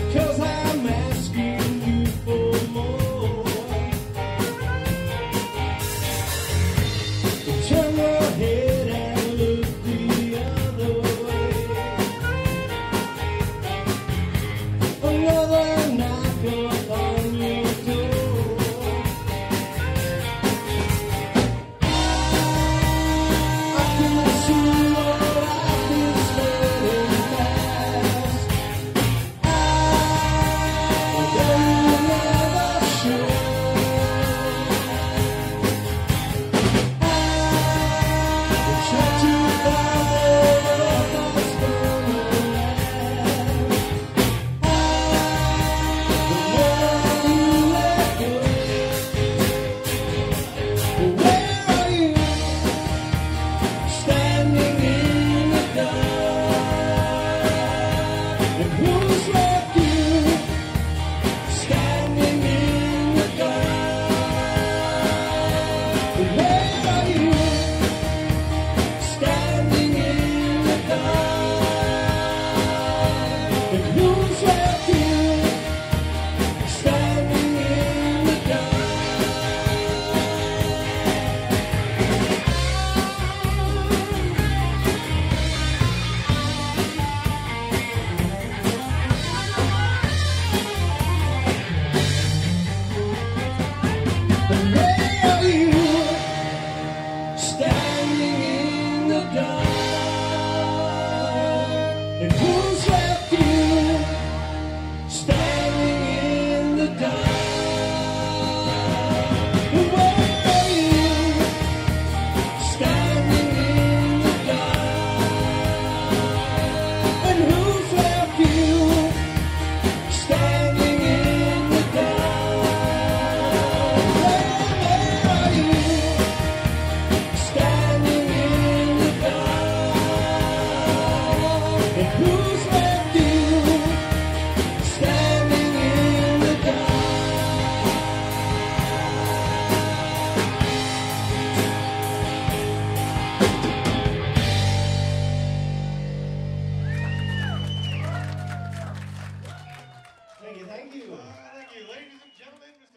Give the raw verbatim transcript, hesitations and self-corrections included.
'cause I'm asking you for more. Turn your head and look the other way. Another knock upon your door. I can see your life is fading fast. Although you never should. Try to find the love that's gonna last. But when you let go, where are you? Standing in the dark. And who's left you? Standing in the dark. Where are you? Standing in the dark. And who's left you? Standing in the dark. And where are you? Standing in the dark. And who's left you? Standing in the dark. And where are you? Standing in the dark. And who's left you? Standing in the dark. Where are you? Standing in the dark. And who's left you? Standing in the dark. Thank you, thank you. Uh, thank you, ladies and gentlemen.